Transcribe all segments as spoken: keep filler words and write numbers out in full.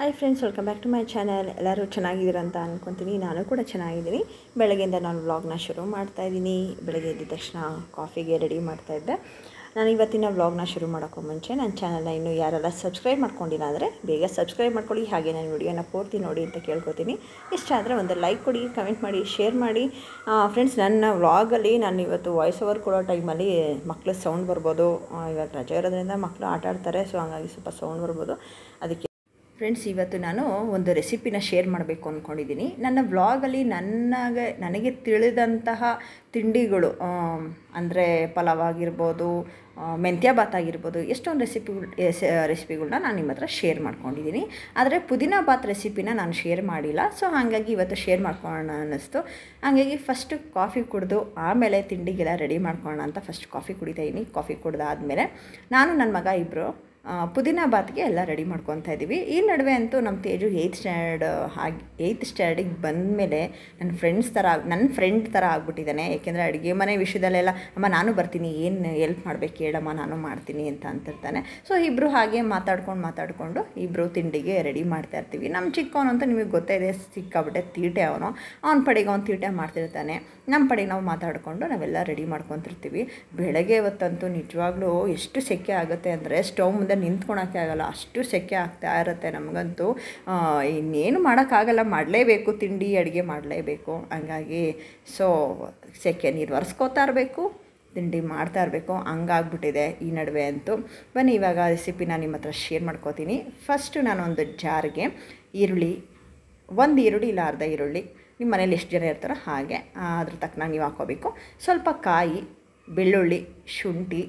Hi friends, welcome back to my channel. ಎಲ್ಲರೂ ಚೆನ್ನಾಗಿದ್ದೀರ ಅಂತ ಅಂದ್ಕೊತೀನಿ. ನಾನು ಕೂಡ ಚೆನ್ನಾಗಿದ್ದೀನಿ. ಬೆಳಗ್ಗೆಯಿಂದ ನಾನು ವ್ಲಾಗ್ನ ಶುರು ಮಾಡ್ತಾಯಿದ್ದೀನಿ. ಬೆಳಗ್ಗೆ ಎದ್ದ ತಕ್ಷಣ ಕಾಫಿಗೆ ರೆಡಿ ಮಾಡ್ತಾಯಿದ್ದೆ. ನಾನು ಇವತ್ತಿನ ವ್ಲಾಗ್ನ ಶುರು ಮಾಡೋಕ್ಕೂ ಮುಂಚೆ ನನ್ನ ಚಾನಲ್ನ ಇನ್ನೂ ಯಾರೆಲ್ಲ ಸಬ್ಸ್ಕ್ರೈಬ್ ಮಾಡ್ಕೊಂಡಿಲ್ಲ ಅಂದರೆ ಬೇಗ ಸಬ್ಸ್ಕ್ರೈಬ್ ಮಾಡ್ಕೊಳ್ಳಿ. ಹಾಗೆ ನಾನು ವಿಡಿಯೋನ ಪೂರ್ತಿ ನೋಡಿ ಅಂತ ಕೇಳ್ಕೊತೀನಿ. ಇಷ್ಟ ಆದರೆ ಒಂದು ಲೈಕ್ ಕೊಡಿ, ಕಮೆಂಟ್ ಮಾಡಿ, ಶೇರ್ ಮಾಡಿ. ಫ್ರೆಂಡ್ಸ್, ನನ್ನ ವ್ಲಾಗಲ್ಲಿ ನಾನು ಇವತ್ತು ವಾಯ್ಸ್ ಓವರ್ ಕೊಡೋ ಟೈಮಲ್ಲಿ ಮಕ್ಕಳು ಸೌಂಡ್ ಬರ್ಬೋದು. ಇವಾಗ ರಜೆ ಇರೋದ್ರಿಂದ ಮಕ್ಕಳು ಆಟ ಆಡ್ತಾರೆ, ಸೊ ಹಾಗಾಗಿ ಸ್ವಲ್ಪ ಸೌಂಡ್ ಬರ್ಬೋದು. ಅದಕ್ಕೆ ಫ್ರೆಂಡ್ಸ್, ಇವತ್ತು ನಾನು ಒಂದು ರೆಸಿಪಿನ ಶೇರ್ ಮಾಡಬೇಕು ಅಂದ್ಕೊಂಡಿದ್ದೀನಿ. ನನ್ನ ವ್ಲಾಗಲ್ಲಿ ನನಗೆ ನನಗೆ ತಿಳಿದಂತಹ ತಿಂಡಿಗಳು ಅಂದರೆ ಪಲಾವ್ ಆಗಿರ್ಬೋದು, ಮೆಂತ್ಯ ಬಾತ್ ಆಗಿರ್ಬೋದು, ಎಷ್ಟೊಂದು ರೆಸಿಪಿಗಳು ರೆಸಿಪಿಗಳನ್ನ ನಾನು ನಿಮ್ಮ ಹತ್ರ ಶೇರ್ ಮಾಡ್ಕೊಂಡಿದ್ದೀನಿ. ಆದರೆ ಪುದೀನ ಬಾತ್ ರೆಸಿಪಿನ ನಾನು ಶೇರ್ ಮಾಡಿಲ್ಲ. ಸೊ ಹಾಗಾಗಿ ಇವತ್ತು ಶೇರ್ ಮಾಡ್ಕೊಳ್ಳೋಣ ಅನ್ನಿಸ್ತು. ಹಾಗಾಗಿ ಫಸ್ಟು ಕಾಫಿ ಕುಡಿದು ಆಮೇಲೆ ತಿಂಡಿಗೆಲ್ಲ ರೆಡಿ ಮಾಡ್ಕೊಳ್ಳೋಣ ಅಂತ ಫಸ್ಟ್ ಕಾಫಿ ಕುಡಿತಾಯಿದ್ದೀನಿ. ಕಾಫಿ ಕುಡಿದಾದ್ಮೇಲೆ ನಾನು ನನ್ನ ಮಗ ಇಬ್ಬರು ಪುದೀನ ಬಾತ್ಗೆ ಎಲ್ಲ ರೆಡಿ ಮಾಡ್ಕೊತಾ ಇದ್ದೀವಿ. ಈ ನಡುವೆ ಅಂತೂ ನಮ್ಮ ತೇಜು ಏಯ್ತ್ ಸ್ಟ್ಯಾಂಡರ್ಡ್ ಆಗಿ ಏಯ್ತ್ ಸ್ಟ್ಯಾಂಡರ್ಡಿಗೆ ಬಂದಮೇಲೆ ನನ್ನ ಫ್ರೆಂಡ್ಸ್ ಥರ ನನ್ನ ಫ್ರೆಂಡ್ ಥರ ಆಗ್ಬಿಟ್ಟಿದ್ದಾನೆ. ಏಕೆಂದರೆ ಅಡುಗೆ ಮನೆ ವಿಷಯದಲ್ಲೆಲ್ಲ ಅಮ್ಮ ನಾನು ಬರ್ತೀನಿ, ಏನು ಎಲ್ಪ್ ಮಾಡಬೇಕು ಹೇಳಮ್ಮ, ನಾನು ಮಾಡ್ತೀನಿ ಅಂತ ಅಂತಿರ್ತಾನೆ. ಸೊ ಇಬ್ಬರು ಹಾಗೆ ಮಾತಾಡ್ಕೊಂಡು ಮಾತಾಡಿಕೊಂಡು ಇಬ್ಬರು ತಿಂಡಿಗೆ ರೆಡಿ ಮಾಡ್ತಾಯಿರ್ತೀವಿ. ನಮ್ಮ ಚಿಕ್ಕವನಂತೂ ನಿಮಗೆ ಗೊತ್ತೇ ಇದೆ, ಸಿಕ್ಕಾಬಿಟ್ಟೆ ತೀಟೆ ಅವನು. ಅವನ ಪಡೆಗೆ ಅವ್ನು ತೀಟೆ ಮಾಡ್ತಿರ್ತಾನೆ, ನಮ್ಮ ಪಡೆಗೆ ನಾವು ಮಾತಾಡಿಕೊಂಡು ನಾವೆಲ್ಲ ರೆಡಿ ಮಾಡ್ಕೊತಿರ್ತೀವಿ. ಬೆಳಗ್ಗೆ ಇವತ್ತಂತೂ ನಿಜವಾಗ್ಲೂ ಎಷ್ಟು ಸೆಕೆ ಆಗುತ್ತೆ ಅಂದರೆ ಸ್ಟವ್ ಮುಂದೆ ನಿಂತ್ಕೊಳಕ್ಕೆ ಆಗಲ್ಲ, ಅಷ್ಟು ಸೆಕೆ ಆಗ್ತಾ ಇರುತ್ತೆ ನಮಗಂತೂ. ಇನ್ನೇನು ಮಾಡೋಕ್ಕಾಗಲ್ಲ, ಮಾಡಲೇಬೇಕು, ತಿಂಡಿ ಅಡುಗೆ ಮಾಡಲೇಬೇಕು. ಹಂಗಾಗಿ ಸೊ ಸೆಕೆ ನೀರು ಒರೆಸ್ಕೋತಾ ಇರಬೇಕು, ತಿಂಡಿ ಮಾಡ್ತಾ ಇರಬೇಕು, ಹಂಗಾಗ್ಬಿಟ್ಟಿದೆ ಈ ನಡುವೆ ಅಂತೂ. ಬನ್ನಿ ಇವಾಗ ರೆಸಿಪಿನ ನಿಮ್ಮ ಹತ್ರ ಶೇರ್ ಮಾಡ್ಕೋತೀನಿ. ಫಸ್ಟು ನಾನೊಂದು ಜಾರ್ಗೆ ಈರುಳ್ಳಿ, ಒಂದು ಈರುಳ್ಳಿ ಇಲ್ಲ ಅರ್ಧ ಈರುಳ್ಳಿ, ನಿಮ್ಮ ಮನೇಲಿ ಎಷ್ಟು ಜನ ಇರ್ತಾರೋ ಹಾಗೆ ಅದ್ರ ತಕ್ಕನ ನೀವು ಹಾಕ್ಕೋಬೇಕು. ಸ್ವಲ್ಪ ಕಾಯಿ, ಬೆಳ್ಳುಳ್ಳಿ, ಶುಂಠಿ,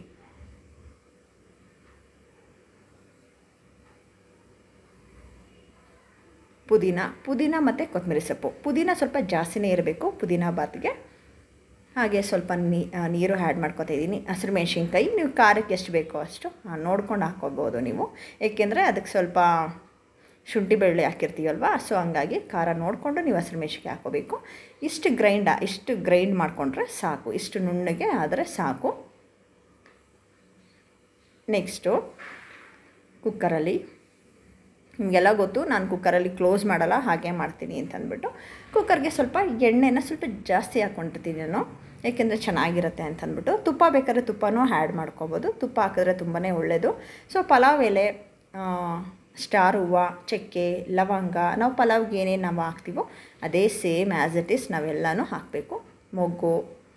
ಪುದೀನ ಪುದೀನ ಮತ್ತು ಕೊತ್ತಂಬರಿ ಸೊಪ್ಪು. ಪುದೀನ ಸ್ವಲ್ಪ ಜಾಸ್ತಿನೇ ಇರಬೇಕು ಪುದೀನ ಬಾತ್ಗೆ. ಹಾಗೆ ಸ್ವಲ್ಪ ನೀರು ಆ್ಯಡ್ ಮಾಡ್ಕೊತಾ ಇದ್ದೀನಿ. ಹಸಿರು ಮೆಣಸಿನ್ಕಾಯಿ ನೀವು ಖಾರಕ್ಕೆ ಎಷ್ಟು ಬೇಕೋ ಅಷ್ಟು ನೋಡ್ಕೊಂಡು ಹಾಕ್ಕೋಬೋದು ನೀವು, ಏಕೆಂದರೆ ಅದಕ್ಕೆ ಸ್ವಲ್ಪ ಶುಂಠಿ ಬೆಳ್ಳುಳ್ಳಿ ಹಾಕಿರ್ತೀವಲ್ವ, ಸೊ ಹಂಗಾಗಿ ಖಾರ ನೋಡಿಕೊಂಡು ನೀವು ಹಸಿರು ಮೆಣಸಿನ್ಕಾಯಿ ಹಾಕ್ಕೋಬೇಕು. ಇಷ್ಟು ಗ್ರೈಂಡ ಇಷ್ಟು ಗ್ರೈಂಡ್ ಮಾಡಿಕೊಂಡ್ರೆ ಸಾಕು, ಇಷ್ಟು ನುಣ್ಣಗೆ ಆದರೆ ಸಾಕು. ನೆಕ್ಸ್ಟು ಕುಕ್ಕರಲ್ಲಿ, ನಿಮಗೆಲ್ಲ ಗೊತ್ತು ನಾನು ಕುಕ್ಕರಲ್ಲಿ ಕ್ಲೋಸ್ ಮಾಡಲ್ಲ, ಹಾಗೆ ಮಾಡ್ತೀನಿ ಅಂತ ಅಂದ್ಬಿಟ್ಟು ಕುಕ್ಕರ್ಗೆ ಸ್ವಲ್ಪ ಎಣ್ಣೆನ ಸ್ವಲ್ಪ ಜಾಸ್ತಿ ಹಾಕ್ಕೊಂಡಿರ್ತೀನಿ ನಾನು, ಏಕೆಂದರೆ ಚೆನ್ನಾಗಿರುತ್ತೆ ಅಂತ ಅಂದ್ಬಿಟ್ಟು. ತುಪ್ಪ ಬೇಕಾದ್ರೆ ತುಪ್ಪನೂ ಆ್ಯಡ್ ಮಾಡ್ಕೊಬೋದು, ತುಪ್ಪ ಹಾಕಿದ್ರೆ ತುಂಬಾ ಒಳ್ಳೆಯದು. ಸೊ ಪಲಾವ್ ಎಲೆ, ಸ್ಟಾರ್ ಹೂವು, ಚಕ್ಕೆ, ಲವಂಗ, ನಾವು ಪಲಾವ್ಗೆ ಏನೇನು ನಾವು ಹಾಕ್ತೀವೋ ಅದೇ ಸೇಮ್ ಆ್ಯಸ್ ಇಟ್ ಈಸ್ ನಾವೆಲ್ಲನೂ ಹಾಕಬೇಕು. ಮೊಗ್ಗು,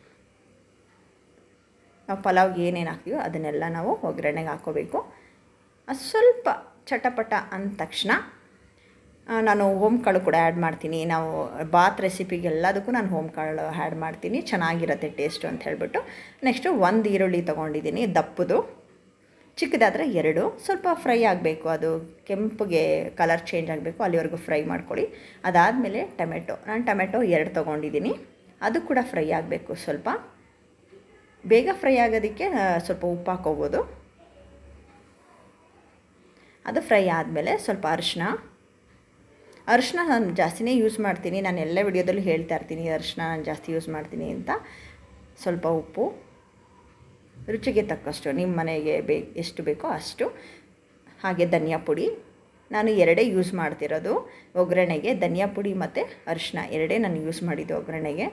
ನಾವು ಪಲಾವ್ಗೆ ಏನೇನು ಹಾಕ್ತೀವೋ ಅದನ್ನೆಲ್ಲ ನಾವು ಒಗ್ಗರಣೆಗೆ ಹಾಕ್ಕೋಬೇಕು. ಅದು ಸ್ವಲ್ಪ ಚಟಪಟ ಅಂದ ತಕ್ಷಣ ನಾನು ಹೋಮ್ ಕಾಳು ಕೂಡ ಆ್ಯಡ್ ಮಾಡ್ತೀನಿ. ನಾವು ಬಾತ್ ರೆಸಿಪಿಗೆ ಎಲ್ಲದಕ್ಕೂ ನಾನು ಹೋಮ್ ಕಾಳು ಆ್ಯಡ್ ಮಾಡ್ತೀನಿ, ಚೆನ್ನಾಗಿರುತ್ತೆ ಟೇಸ್ಟು ಅಂತ ಹೇಳ್ಬಿಟ್ಟು. ನೆಕ್ಸ್ಟು ಒಂದು ಈರುಳ್ಳಿ ತೊಗೊಂಡಿದ್ದೀನಿ, ದಪ್ಪದು, ಚಿಕ್ಕದಾದರೆ ಎರಡು. ಸ್ವಲ್ಪ ಫ್ರೈ ಆಗಬೇಕು, ಅದು ಕೆಂಪಗೆ ಕಲರ್ ಚೇಂಜ್ ಆಗಬೇಕು, ಅಲ್ಲಿವರೆಗೂ ಫ್ರೈ ಮಾಡ್ಕೊಳ್ಳಿ. ಅದಾದಮೇಲೆ ಟೊಮೆಟೊ, ನಾನು ಟೊಮೆಟೊ ಎರಡು ತೊಗೊಂಡಿದ್ದೀನಿ, ಅದು ಕೂಡ ಫ್ರೈ ಆಗಬೇಕು. ಸ್ವಲ್ಪ ಬೇಗ ಫ್ರೈ ಆಗೋದಕ್ಕೆ ಸ್ವಲ್ಪ ಉಪ್ಪು ಹಾಕ್ಕೋಬೋದು. ಅದು ಫ್ರೈ ಆದಮೇಲೆ ಸ್ವಲ್ಪ ಅರಿಶಿನ ಅರಿಶಿನ ನಾನು ಜಾಸ್ತಿನೇ ಯೂಸ್ ಮಾಡ್ತೀನಿ, ನಾನು ಎಲ್ಲ ವಿಡಿಯೋದಲ್ಲೂ ಹೇಳ್ತಾ ಇರ್ತೀನಿ ಅರಿಶಿನ ನಾನು ಜಾಸ್ತಿ ಯೂಸ್ ಮಾಡ್ತೀನಿ ಅಂತ. ಸ್ವಲ್ಪ ಉಪ್ಪು, ರುಚಿಗೆ ತಕ್ಕಷ್ಟು ನಿಮ್ಮ ಮನೆಗೆ ಬೇ ಎಷ್ಟು ಬೇಕೋ ಅಷ್ಟು. ಹಾಗೆ ಧನಿಯಾ ಪುಡಿ, ನಾನು ಎರಡೇ ಯೂಸ್ ಮಾಡ್ತಿರೋದು ಒಗ್ಗರಣೆಗೆ, ಧನಿಯಾ ಪುಡಿ ಮತ್ತು ಅರಿಶಿನ ಎರಡೇ ನಾನು ಯೂಸ್ ಮಾಡಿದ್ದು ಒಗ್ಗರಣೆಗೆ.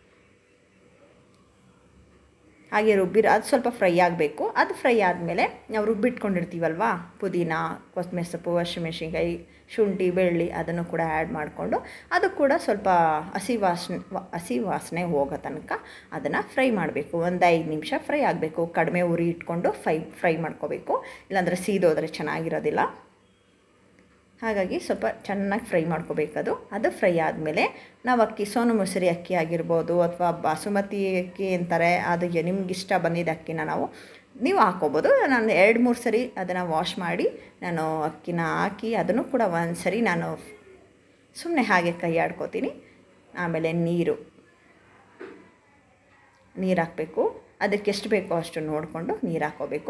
ಹಾಗೆ ರುಬ್ಬಿರೋ ಅದು ಸ್ವಲ್ಪ ಫ್ರೈ ಆಗಬೇಕು. ಅದು ಫ್ರೈ ಆದಮೇಲೆ ನಾವು ರುಬ್ಬಿಟ್ಕೊಂಡಿರ್ತೀವಲ್ವ, ಪುದೀನ, ಕೊತ್ತಂಬರಿ ಸೊಪ್ಪು, ಹಸಿಮೆಣಸಿನ್ಕಾಯಿ, ಶುಂಠಿ, ಬೆಳ್ಳುಳ್ಳಿ ಅದನ್ನು ಕೂಡ ಆ್ಯಡ್ ಮಾಡಿಕೊಂಡು ಅದು ಕೂಡ ಸ್ವಲ್ಪ ಹಸಿ ವಾಸನೆ ಹಸಿ ವಾಸನೆ ಹೋಗೋ ತನಕ ಅದನ್ನು ಫ್ರೈ ಮಾಡಬೇಕು. ಒಂದು ಐದು ನಿಮಿಷ ಫ್ರೈ ಆಗಬೇಕು. ಕಡಿಮೆ ಉರಿ ಇಟ್ಕೊಂಡು ಫ್ರೈ ಫ್ರೈ ಮಾಡ್ಕೋಬೇಕು, ಇಲ್ಲಾಂದರೆ ಸೀದೋದ್ರೆ ಚೆನ್ನಾಗಿರೋದಿಲ್ಲ. ಹಾಗಾಗಿ ಸ್ವಲ್ಪ ಚೆನ್ನಾಗಿ ಫ್ರೈ ಮಾಡ್ಕೋಬೇಕದು. ಅದು ಫ್ರೈ ಆದಮೇಲೆ ನಾವು ಅಕ್ಕಿ, ಸೋನು ಮಸೂರಿ ಅಕ್ಕಿ ಆಗಿರ್ಬೋದು ಅಥವಾ ಬಾಸುಮತಿ ಅಕ್ಕಿ ಅಂತಾರೆ, ಅದು ನಿಮ್ಗೆ ಇಷ್ಟ ಬಂದಿದ್ದ ಅಕ್ಕಿನ ನಾವು ನೀವು ಹಾಕ್ಕೋಬೋದು. ನಾನು ಎರಡು ಮೂರು ಸರಿ ಅದನ್ನು ವಾಶ್ ಮಾಡಿ ನಾನು ಅಕ್ಕಿನ ಹಾಕಿ ಅದನ್ನು ಕೂಡ ಒಂದು ಸರಿ ನಾನು ಸುಮ್ಮನೆ ಹಾಗೆ ಕೈ ಆಡ್ಕೋತೀನಿ. ಆಮೇಲೆ ನೀರು ನೀರು ಹಾಕಬೇಕು, ಅದಕ್ಕೆ ಎಷ್ಟು ಬೇಕೋ ಅಷ್ಟು ನೋಡಿಕೊಂಡು ನೀರು ಹಾಕ್ಕೋಬೇಕು.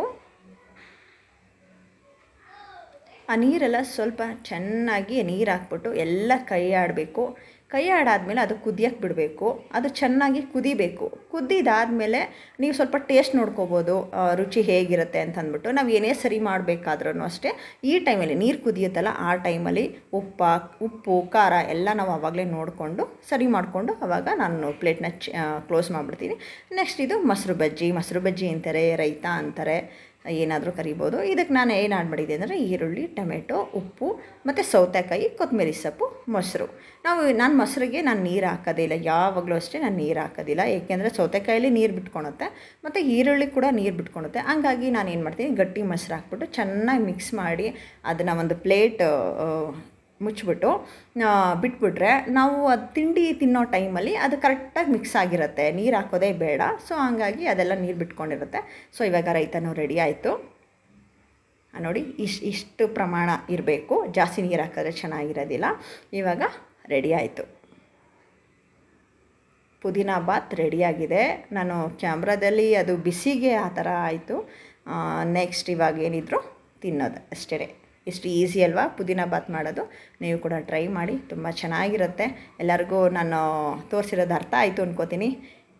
ಆ ನೀರೆಲ್ಲ ಸ್ವಲ್ಪ ಚೆನ್ನಾಗಿ ನೀರು ಹಾಕ್ಬಿಟ್ಟು ಎಲ್ಲ ಕೈ ಆಡಬೇಕು. ಕೈ ಆಡಾದಮೇಲೆ ಅದು ಕುದಿಯೋಕ್ಕೆ ಬಿಡಬೇಕು. ಅದು ಚೆನ್ನಾಗಿ ಕುದಿಬೇಕು. ಕುದ್ದಿದಾದಮೇಲೆ ನೀವು ಸ್ವಲ್ಪ ಟೇಸ್ಟ್ ನೋಡ್ಕೋಬೋದು ರುಚಿ ಹೇಗಿರುತ್ತೆ ಅಂತ ಅಂದ್ಬಿಟ್ಟು. ನಾವು ಏನೇ ಸರಿ ಮಾಡಬೇಕಾದ್ರೂ ಅಷ್ಟೇ ಈ ಟೈಮಲ್ಲಿ ನೀರು ಕುದಿಯುತ್ತಲ್ಲ ಆ ಟೈಮಲ್ಲಿ ಉಪ್ಪ ಉಪ್ಪು ಖಾರ ಎಲ್ಲ ನಾವು ಆವಾಗಲೇ ನೋಡಿಕೊಂಡು ಸರಿ ಮಾಡಿಕೊಂಡು ಆವಾಗ ನಾನು ಪ್ಲೇಟ್ನ ಚ ಕ್ಲೋಸ್ ಮಾಡಿಬಿಡ್ತೀನಿ. ನೆಕ್ಸ್ಟ್ ಇದು ಮೊಸರು ಬಜ್ಜಿ. ಮೊಸರು ಬಜ್ಜಿ ಅಂತಾರೆ, ರೈತ ಅಂತಾರೆ, ಏನಾದರೂ ಕರಿಬೋದು. ಇದಕ್ಕೆ ನಾನು ಏನು ಆ್ಯಡ್ ಮಾಡಿದ್ದೆ ಅಂದರೆ ಈರುಳ್ಳಿ, ಟೊಮೆಟೊ, ಉಪ್ಪು ಮತ್ತು ಸೌತೆಕಾಯಿ, ಕೊತ್ತಂಬರಿ ಸೊಪ್ಪು, ಮೊಸರು. ನಾವು ನಾನು ಮೊಸರಿಗೆ ನಾನು ನೀರು ಹಾಕೋದಿಲ್ಲ, ಯಾವಾಗಲೂ ಅಷ್ಟೇ ನಾನು ನೀರು ಹಾಕೋದಿಲ್ಲ. ಏಕೆಂದರೆ ಸೌತೆಕಾಯಲ್ಲಿ ನೀರು ಬಿಟ್ಕೊಳುತ್ತೆ ಮತ್ತು ಈರುಳ್ಳಿ ಕೂಡ ನೀರು ಬಿಟ್ಕೊಳುತ್ತೆ. ಹಂಗಾಗಿ ನಾನು ಏನು ಮಾಡ್ತೀನಿ, ಗಟ್ಟಿ ಮೊಸರು ಹಾಕ್ಬಿಟ್ಟು ಚೆನ್ನಾಗಿ ಮಿಕ್ಸ್ ಮಾಡಿ ಅದನ್ನು ಒಂದು ಪ್ಲೇಟ್ ಮುಚ್ಚಿಬಿಟ್ಟು ಬಿಟ್ಬಿಟ್ರೆ ನಾವು ಅದು ತಿಂಡಿ ತಿನ್ನೋ ಟೈಮಲ್ಲಿ ಅದು ಕರೆಕ್ಟಾಗಿ ಮಿಕ್ಸ್ ಆಗಿರುತ್ತೆ, ನೀರು ಹಾಕೋದೇ ಬೇಡ. ಸೊ ಹಂಗಾಗಿ ಅದೆಲ್ಲ ನೀರು ಬಿಟ್ಕೊಂಡಿರುತ್ತೆ. ಸೊ ಇವಾಗ ರೈತನೂ ರೆಡಿ ಆಯಿತು ನೋಡಿ. ಇಷ್ಟು ಇಷ್ಟು ಪ್ರಮಾಣ ಇರಬೇಕು, ಜಾಸ್ತಿ ನೀರು ಹಾಕಿದ್ರೆ ಚೆನ್ನಾಗಿರೋದಿಲ್ಲ. ಇವಾಗ ರೆಡಿ ಆಯಿತು, ಪುದೀನ ಬಾತ್ ರೆಡಿಯಾಗಿದೆ. ನಾನು ಕ್ಯಾಮ್ರಾದಲ್ಲಿ ಅದು ಬಿಸಿಗೆ ಆ ಥರ ಆಯಿತು. ನೆಕ್ಸ್ಟ್ ಇವಾಗ ಏನಿದ್ರು ತಿನ್ನೋದು ಅಷ್ಟೇ. ಇಷ್ಟು ಈಸಿ ಅಲ್ವಾ ಪುದೀನ ಬಾತ್ ಮಾಡೋದು. ನೀವು ಕೂಡ ಟ್ರೈ ಮಾಡಿ, ತುಂಬ ಚೆನ್ನಾಗಿರುತ್ತೆ. ಎಲ್ಲರಿಗೂ ನಾನು ತೋರಿಸಿರೋದು ಅರ್ಥ ಆಯಿತು ಅಂದ್ಕೋತೀನಿ.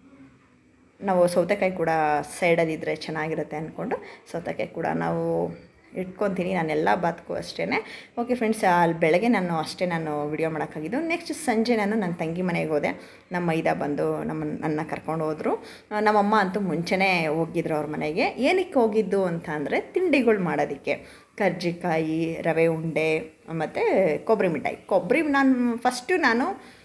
ನಾವು ಸೌತೆಕಾಯಿ ಕೂಡ ಸೈಡಲ್ಲಿದ್ದರೆ ಚೆನ್ನಾಗಿರುತ್ತೆ ಅಂದ್ಕೊಂಡು ಸೌತೆಕಾಯಿ ಕೂಡ ನಾವು ಇಟ್ಕೊತೀನಿ ನಾನೆಲ್ಲ ಬಾತ್ಗೂ ಅಷ್ಟೇ. ಓಕೆ ಫ್ರೆಂಡ್ಸ್, ಅಲ್ಲಿ ಬೆಳಗ್ಗೆ ನಾನು ಅಷ್ಟೇ ನಾನು ವಿಡಿಯೋ ಮಾಡೋಕ್ಕಾಗಿದ್ದು. ನೆಕ್ಸ್ಟ್ ಸಂಜೆ ನಾನು ನನ್ನ ತಂಗಿ ಮನೆಗೆ ಹೋದೆ. ನಮ್ಮ ಮೈದಾ ಬಂದು ನಮ್ಮ ನನ್ನ ಕರ್ಕೊಂಡು ಹೋದರು. ನಮ್ಮಮ್ಮ ಅಂತೂ ಮುಂಚೆನೇ ಹೋಗಿದ್ರು ಅವ್ರ ಮನೆಗೆ. ಏನಕ್ಕೆ ಹೋಗಿದ್ದು ಅಂತ ಅಂದರೆ ತಿಂಡಿಗಳು ಮಾಡೋದಕ್ಕೆ. ಕರ್ಜಿಕಾಯಿ, ರವೆ ಉಂಡೆ ಮತ್ತು ಕೊಬ್ಬರಿ ಮಿಠಾಯಿ. ಕೊಬ್ಬರಿ ನಾನು ಫಸ್ಟು ನಾನು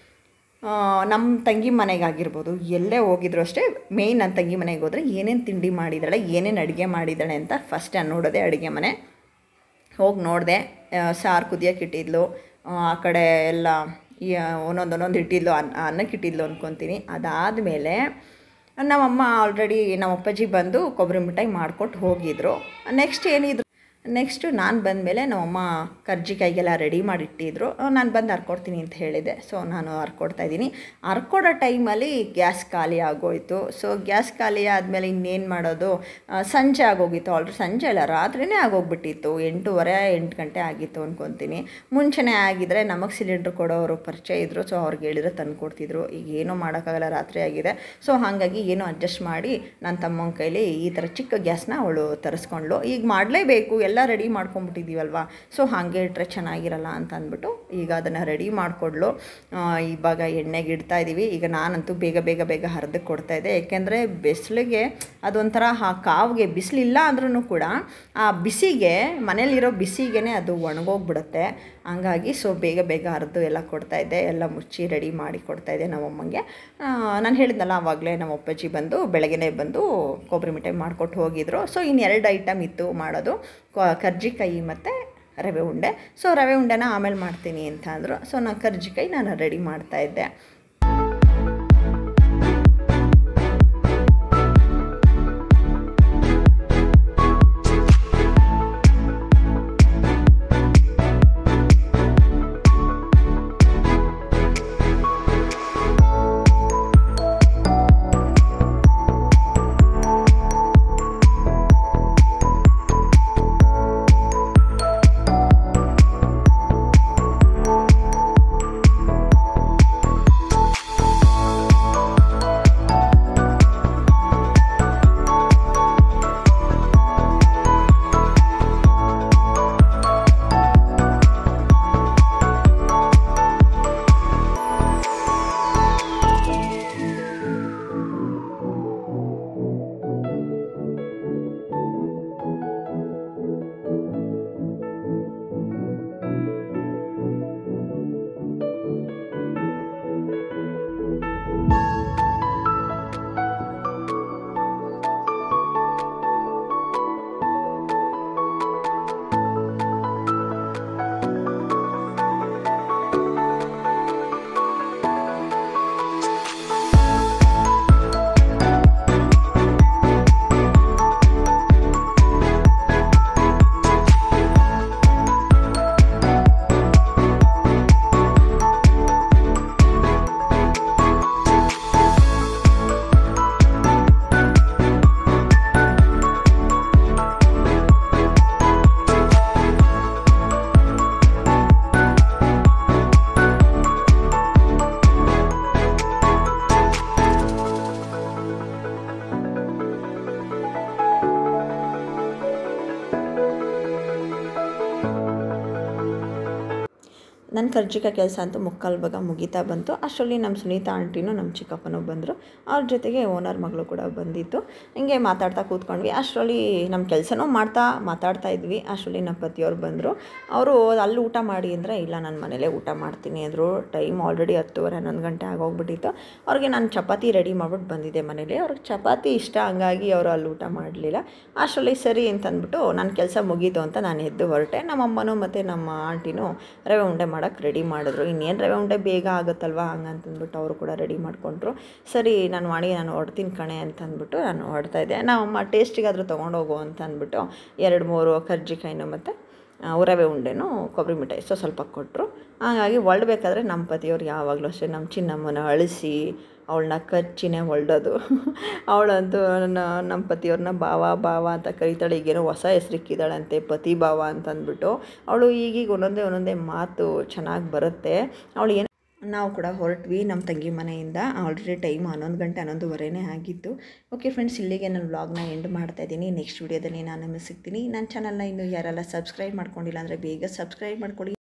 ನಮ್ಮ ತಂಗಿ ಮನೆಗಾಗಿರ್ಬೋದು ಎಲ್ಲೇ ಹೋಗಿದ್ರು ಅಷ್ಟೇ, ಮೇಯ್ನ್ ನನ್ನ ತಂಗಿ ಮನೆಗೆ ಹೋದರೆ ಏನೇನು ತಿಂಡಿ ಮಾಡಿದ್ದಾಳೆ, ಏನೇನು ಅಡುಗೆ ಮಾಡಿದ್ದಾಳೆ ಅಂತ ಫಸ್ಟ್ ನಾನು ನೋಡೋದೆ ಅಡುಗೆ ಮನೆ. ಹೋಗಿ ನೋಡಿದೆ. ಸಾರು ಕುದಿಯೋಕೆ ಇಟ್ಟಿದ್ಲು, ಆ ಕಡೆ ಎಲ್ಲ ಒಂದೊಂದು ಒಂದೊಂದು ಇಟ್ಟಿದ್ಲು, ಅನ್ನ ಅನ್ನಕ್ಕೆ ಇಟ್ಟಿದ್ಲು ಅಂದ್ಕೊತೀನಿ. ಅದಾದಮೇಲೆ ನಮ್ಮಮ್ಮ ಆಲ್ರೆಡಿ ನಮ್ಮ ಅಪ್ಪಾಜಿ ಬಂದು ಕೊಬ್ಬರಿ ಮಿಠಾಯಿ ಮಾಡಿಕೊಟ್ಟು ಹೋಗಿದ್ರು. ನೆಕ್ಸ್ಟ್ ಏನಿದ್ರು ನೆಕ್ಸ್ಟು ನಾನು ಬಂದಮೇಲೆ ನಮ್ಮಮ್ಮ ಕರ್ಜಿಕಾಯಿಗೆಲ್ಲ ರೆಡಿ ಮಾಡಿಟ್ಟಿದ್ರು. ನಾನು ಬಂದು ಹರ್ಕೊಡ್ತೀನಿ ಅಂತ ಹೇಳಿದೆ. ಸೊ ನಾನು ಹರ್ಕೊಡ್ತಾಯಿದ್ದೀನಿ. ಹರ್ಕೊಡೋ ಟೈಮಲ್ಲಿ ಗ್ಯಾಸ್ ಖಾಲಿ ಆಗೋಯಿತು. ಸೊ ಗ್ಯಾಸ್ ಖಾಲಿ ಆದಮೇಲೆ ಇನ್ನೇನು ಮಾಡೋದು, ಸಂಜೆ ಆಗೋಗಿತ್ತು. ಆಲ್ರೆಡಿ ಸಂಜೆ ಅಲ್ಲ, ರಾತ್ರಿಯೇ ಆಗೋಗ್ಬಿಟ್ಟಿತ್ತು. ಎಂಟೂವರೆ ಎಂಟು ಗಂಟೆ ಆಗಿತ್ತು ಅಂದ್ಕೊತೀನಿ. ಮುಂಚೆನೇ ಆಗಿದ್ದರೆ ನಮಗೆ ಸಿಲಿಂಡ್ರ್ ಕೊಡೋರು ಪರಿಚಯ ಇದ್ದರು. ಸೊ ಅವ್ರಿಗೆ ಹೇಳಿದ್ರೆ ತಂದು ಕೊಡ್ತಿದ್ರು. ಈಗ ಏನೂ ಮಾಡೋಕ್ಕಾಗಲ್ಲ, ರಾತ್ರಿ ಆಗಿದೆ. ಸೊ ಹಾಗಾಗಿ ಏನೋ ಅಡ್ಜಸ್ಟ್ ಮಾಡಿ ನನ್ನ ತಮ್ಮನ ಕೈಲಿ ಈ ಥರ ಚಿಕ್ಕ ಗ್ಯಾಸ್ನ ಅವಳು ತರಿಸ್ಕೊಂಡ್ಳು. ಈಗ ಮಾಡಲೇಬೇಕು, ಎಲ್ಲ ರೆಡಿ ಮಾಡ್ಕೊಂಬಿಟ್ಟಿದ್ದೀವಲ್ವ, ಸೊ ಹಾಗೆ ಇಟ್ಟರೆ ಚೆನ್ನಾಗಿರಲ್ಲ ಅಂತ ಅಂದ್ಬಿಟ್ಟು ಈಗ ಅದನ್ನು ರೆಡಿ ಮಾಡಿಕೊಡ್ಲು. ಇವಾಗ ಎಣ್ಣೆಗೆ ಇಡ್ತಾ ಇದ್ದೀವಿ. ಈಗ ನಾನಂತೂ ಬೇಗ ಬೇಗ ಬೇಗ ಹರಿದಕ್ಕೆ ಕೊಡ್ತಾಯಿದ್ದೆ. ಏಕೆಂದರೆ ಬಿಸಿಲಿಗೆ ಅದೊಂಥರ ಆ ಕಾವಿಗೆ ಬಿಸಿಲಿಲ್ಲ ಅಂದ್ರೂ ಕೂಡ ಆ ಬಿಸಿಗೆ, ಮನೇಲಿರೋ ಬಿಸಿಗೆ ಅದು ಒಣಗೋಗ್ಬಿಡುತ್ತೆ. ಹಂಗಾಗಿ ಸೊ ಬೇಗ ಬೇಗ ಹರಿದು ಎಲ್ಲ ಕೊಡ್ತಾಯಿದ್ದೆ. ಎಲ್ಲ ಮುಚ್ಚಿ ರೆಡಿ ಮಾಡಿ ಕೊಡ್ತಾಯಿದ್ದೆ ನಮ್ಮಮ್ಮಂಗೆ. ನಾನು ಹೇಳಿದ್ನಲ್ಲ ಆವಾಗಲೇ ನಮ್ಮ ಅಪ್ಪಾಜಿ ಬಂದು ಬೆಳಗ್ಗೆನೇ ಬಂದು ಕೊಬ್ಬರಿ ಮಿಠಾಯಿ ಮಾಡಿಕೊಟ್ಟು ಹೋಗಿದ್ರು. ಸೊ ಇನ್ನೆರಡು ಐಟಮ್ ಇತ್ತು ಮಾಡೋದು, ಕರ್ಜಿಕಾಯಿ ಮತ್ತು ರವೆ ಉಂಡೆ. ಸೊ ರವೆ ಉಂಡೆನ ಆಮೇಲೆ ಮಾಡ್ತೀನಿ ಅಂತ ಅಂದರು. ಸೊ ನಾನು ಕರ್ಜಿಕಾಯಿ ನಾನು ರೆಡಿ ಮಾಡ್ತಾಯಿದ್ದೆ. ನನ್ನ ಕರ್ಜಿಕಾಯಿ ಕೆಲಸ ಅಂತೂ ಮುಕ್ಕಾಲು ಭಾಗ ಮುಗಿತಾ ಬಂತು. ಅಷ್ಟರಲ್ಲಿ ನಮ್ಮ ಸುನೀತಾ ಆಂಟಿನೂ ನಮ್ಮ ಚಿಕ್ಕಪ್ಪನೂ ಬಂದರು. ಅವ್ರ ಜೊತೆಗೆ ಓನರ್ ಮಗಳು ಕೂಡ ಬಂದಿತ್ತು. ಹಿಂಗೆ ಮಾತಾಡ್ತಾ ಕೂತ್ಕೊಂಡ್ವಿ. ಅಷ್ಟರಲ್ಲಿ ನಮ್ಮ ಕೆಲಸನೂ ಮಾಡ್ತಾ ಮಾತಾಡ್ತಾ ಇದ್ವಿ. ಅಷ್ಟರಲ್ಲಿ ನಮ್ಮ ಪತಿಯವ್ರು ಬಂದರು. ಅವರು ಅಲ್ಲಿ ಊಟ ಮಾಡಿ ಅಂದರೆ ಇಲ್ಲ ನಾನು ಮನೇಲೇ ಊಟ ಮಾಡ್ತೀನಿ ಅಂದರು. ಟೈಮ್ ಆಲ್ರೆಡಿ ಹತ್ತುವರೆ ಹನ್ನೊಂದು ಗಂಟೆ ಆಗೋಗ್ಬಿಟ್ಟಿತ್ತು. ಅವ್ರಿಗೆ ನಾನು ಚಪಾತಿ ರೆಡಿ ಮಾಡ್ಬಿಟ್ಟು ಬಂದಿದ್ದೆ ಮನೇಲಿ. ಅವ್ರಿಗೆ ಚಪಾತಿ ಇಷ್ಟ, ಹಂಗಾಗಿ ಅವರು ಅಲ್ಲಿ ಊಟ ಮಾಡಲಿಲ್ಲ. ಅಷ್ಟರಲ್ಲಿ ಸರಿ ಅಂತಂದ್ಬಿಟ್ಟು ನನ್ನ ಕೆಲಸ ಮುಗೀತು ಅಂತ ನಾನು ಎದ್ದು ಹೊರಟೆ. ನಮ್ಮಮ್ಮನೂ ಮತ್ತು ನಮ್ಮ ಆಂಟಿನೂ ರವೆ ಉಂಡೆ ಮಾಡೋಕ್ಕೆ ರೆಡಿ ಮಾಡಿದ್ರು. ಇನ್ನೇನು ರವೆ ಉಂಡೆ ಬೇಗ ಆಗುತ್ತಲ್ವ ಹಂಗಂತಂದ್ಬಿಟ್ಟು ಅವರು ಕೂಡ ರೆಡಿ ಮಾಡಿಕೊಂಡ್ರು. ಸರಿ ನಾನು ಮಾಡಿ ನಾನು ಹೊಡ್ತೀನಿ ಕಣೆ ಅಂತಂದ್ಬಿಟ್ಟು ನಾನು ಹೊಡ್ತಾಯಿದ್ದೆ. ನಮ್ಮಮ್ಮ ಟೇಸ್ಟಿಗಾದರೂ ತೊಗೊಂಡೋಗು ಅಂತ ಅಂದ್ಬಿಟ್ಟು ಎರಡು ಮೂರು ಕರ್ಜಿಕಾಯಿನೂ ಮತ್ತು ರವೆ ಉಂಡೆನೂ ಕೊಬ್ಬರಿ ಮಿಠಾಯಿ ಸೊ ಸ್ವಲ್ಪ ಕೊಟ್ಟರು. ಹಾಗಾಗಿ ಹೊರಡ್ಬೇಕಾದ್ರೆ ನಮ್ಮ ಪತಿಯವ್ರು ಯಾವಾಗಲೂ ಅಷ್ಟೇ ನಮ್ಮ ಚಿನ್ನಮ್ಮನ ಅಳಿಸಿ ಅವಳನ್ನ ಕಚ್ಚಿನೇ ಹೊಲ್ಡೋದು. ಅವಳಂತೂ ನನ್ನ ನಮ್ಮ ಪತಿಯವ್ರನ್ನ ಭಾವ ಭಾವ ಅಂತ ಕರೀತಾಳೆ. ಈಗೇನೋ ಹೊಸ ಹೆಸರಿಕ್ಕಿದ್ದಾಳಂತೆ ಪತಿ ಭಾವ ಅಂತಂದ್ಬಿಟ್ಟು. ಅವಳು ಈಗೀಗ ಒಂದೊಂದೇ ಒಂದೊಂದೇ ಮಾತು ಚೆನ್ನಾಗಿ ಬರುತ್ತೆ. ಅವಳು ಏನು ನಾವು ಕೂಡ ಹೊರಟ್ವಿ ನಮ್ಮ ತಂಗಿ ಮನೆಯಿಂದ. ಆಲ್ರೆಡಿ ಟೈಮ್ ಹನ್ನೊಂದು ಗಂಟೆ ಹನ್ನೊಂದುವರೆನೇ ಆಗಿತ್ತು. ಓಕೆ ಫ್ರೆಂಡ್ಸ್, ಇಲ್ಲಿಗೆ ನಾನು ವ್ಲಾಗ್ನ ಎಂಡ್ ಮಾಡ್ತಾಯಿದ್ದೀನಿ. ನೆಕ್ಸ್ಟ್ ವೀಡಿಯೋದಲ್ಲಿ ನಾನು ನಿಮಗೆ ಸಿಗ್ತೀನಿ. ನನ್ನ ಚಾನಲ್ನ ಇನ್ನೂ ಯಾರೆಲ್ಲ ಸಬ್ಸ್ಕ್ರೈಬ್ ಮಾಡ್ಕೊಂಡಿಲ್ಲ ಅಂದರೆ ಬೇಗ ಸಬ್ಸ್ಕ್ರೈಬ್ ಮಾಡ್ಕೊಳ್ಳಿ.